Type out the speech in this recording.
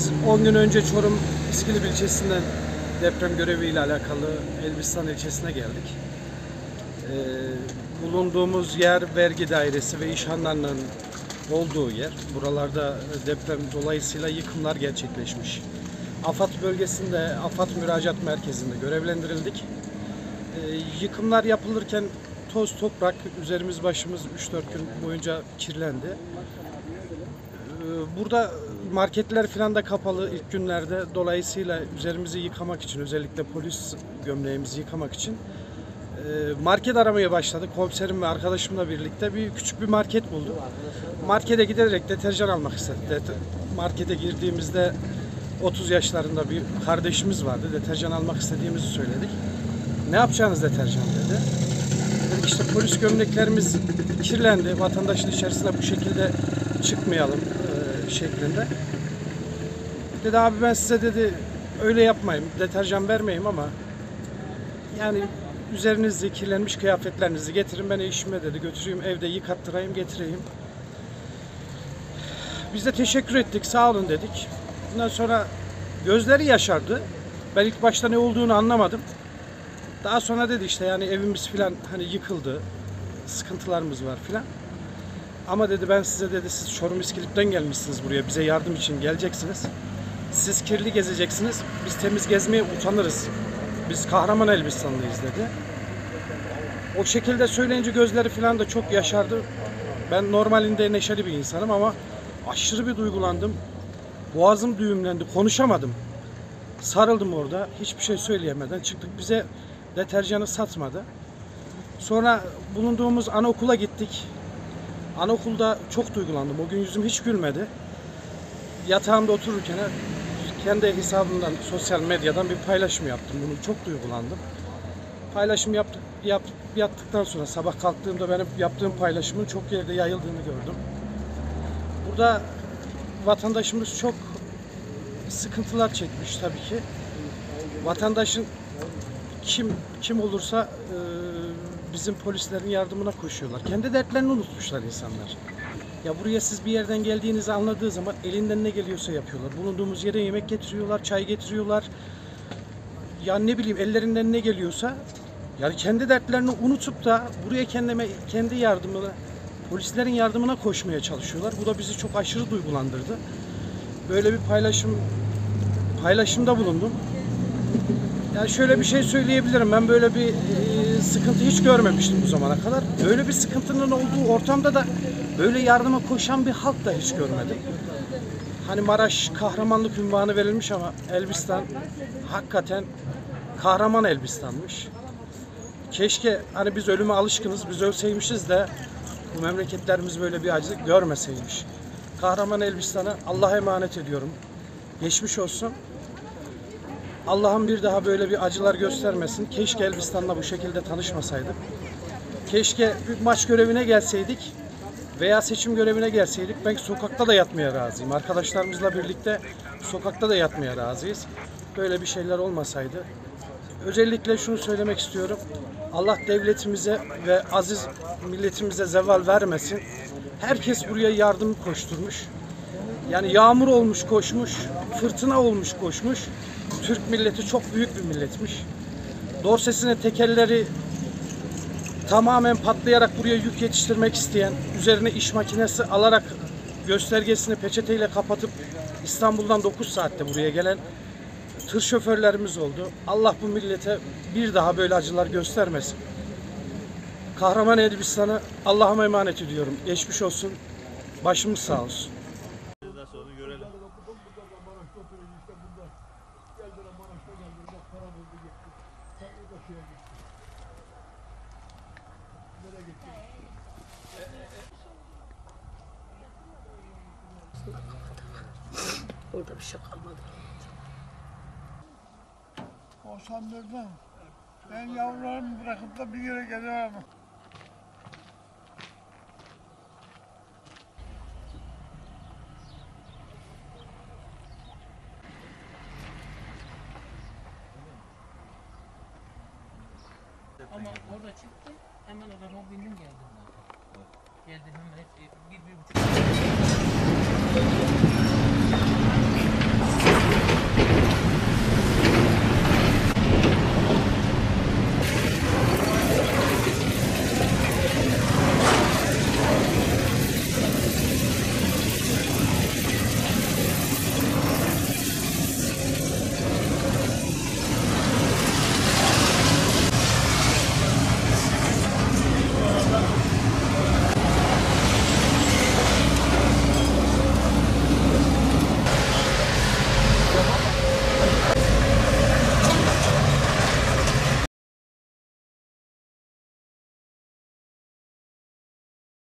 Biz 10 gün önce Çorum İskilip ilçesinden deprem göreviyle alakalı Elbistan ilçesine geldik. Bulunduğumuz yer vergi dairesi ve iş hanlarının olduğu yer. Buralarda deprem dolayısıyla yıkımlar gerçekleşmiş. AFAD bölgesinde, AFAD Müracaat Merkezi'nde görevlendirildik. Yıkımlar yapılırken toz, toprak, üzerimiz başımız 3-4 gün boyunca kirlendi. Burada marketler falan da kapalı ilk günlerde. Dolayısıyla üzerimizi yıkamak için, özellikle polis gömleğimizi yıkamak için market aramaya başladık. Komiserim ve arkadaşımla birlikte küçük bir market bulduk. Markete giderek deterjan almak istedik. Markete girdiğimizde 30 yaşlarında bir kardeşimiz vardı. Deterjan almak istediğimizi söyledik. Ne yapacağınız deterjan dedi. Dedik işte polis gömleklerimiz kirlendi. Vatandaşın içerisine bu şekilde çıkmayalım şeklinde. Dedi abi ben size dedi öyle yapmayayım. Deterjan vermeyeyim ama yani üzerinizde kirlenmiş kıyafetlerinizi getirin, ben eşime dedi götüreyim, evde yıkattırayım, getireyim. Biz de teşekkür ettik, sağ olun dedik. Bundan sonra gözleri yaşardı. Ben ilk başta ne olduğunu anlamadım. Daha sonra dedi işte yani evimiz filan hani yıkıldı, sıkıntılarımız var filan. Ama dedi ben size dedi siz Çorum İskilip'ten gelmişsiniz buraya, bize yardım için geleceksiniz. Siz kirli gezeceksiniz, biz temiz gezmeye utanırız. Biz Kahraman Elbistanlıyız dedi. O şekilde söyleyince gözleri falan da çok yaşardı. Ben normalinde neşeli bir insanım ama aşırı bir duygulandım. Boğazım düğümlendi, konuşamadım. Sarıldım orada, hiçbir şey söyleyemeden çıktık. Bize deterjanı satmadı. Sonra bulunduğumuz anaokula gittik. Anaokulda çok duygulandım. O gün yüzüm hiç gülmedi. Yatağımda otururken kendi hesabımdan, sosyal medyadan bir paylaşım yaptım. Bunu çok duygulandım. Paylaşım yaptıktan sonra sabah kalktığımda benim yaptığım paylaşımın çok yerde yayıldığını gördüm. Burada vatandaşımız çok sıkıntılar çekmiş tabii ki. Vatandaşın kim olursa bizim polislerin yardımına koşuyorlar. Kendi dertlerini unutmuşlar insanlar. Ya buraya siz bir yerden geldiğinizi anladığı zaman elinden ne geliyorsa yapıyorlar. Bulunduğumuz yere yemek getiriyorlar, çay getiriyorlar. Ya ne bileyim ellerinden ne geliyorsa yani kendi dertlerini unutup da buraya kendi yardımına, polislerin yardımına koşmaya çalışıyorlar. Bu da bizi çok aşırı duygulandırdı. Böyle bir paylaşımda bulundum. Yani şöyle bir şey söyleyebilirim. Ben böyle bir sıkıntı hiç görmemiştim bu zamana kadar. Böyle bir sıkıntının olduğu ortamda da böyle yardıma koşan bir halk da hiç görmedim. Hani Maraş kahramanlık unvanı verilmiş ama Elbistan hakikaten kahraman Elbistan'mış. Keşke hani biz ölüme alışkınız, biz ölseymişiz de bu memleketlerimiz böyle bir acılık görmeseymiş. Kahraman Elbistan'a Allah'a emanet ediyorum. Geçmiş olsun. Allah'ım bir daha böyle bir acılar göstermesin. Keşke Elbistan'la bu şekilde tanışmasaydık. Keşke bir maç görevine gelseydik veya seçim görevine gelseydik. Ben sokakta da yatmaya razıyım. Arkadaşlarımızla birlikte sokakta da yatmaya razıyız. Böyle bir şeyler olmasaydı. Özellikle şunu söylemek istiyorum. Allah devletimize ve aziz milletimize zeval vermesin. Herkes buraya yardım koşturmuş. Yani yağmur olmuş koşmuş, fırtına olmuş koşmuş. Türk milleti çok büyük bir milletmiş. Dorsesine tekerleri tamamen patlayarak buraya yük yetiştirmek isteyen, üzerine iş makinesi alarak göstergesini peçeteyle kapatıp İstanbul'dan 9 saatte buraya gelen tır şoförlerimiz oldu. Allah bu millete bir daha böyle acılar göstermesin. Kahraman Elbistan'ı Allah'a emanet ediyorum. Geçmiş olsun. Başımız sağ olsun. Orada bir şey kalmadı. Osandırdım. Ben yavrularımı bırakıp da bir yere gelemem. Ama orada çıktı, hemen adama bindim geldim. Geldim hemen bir buçuk.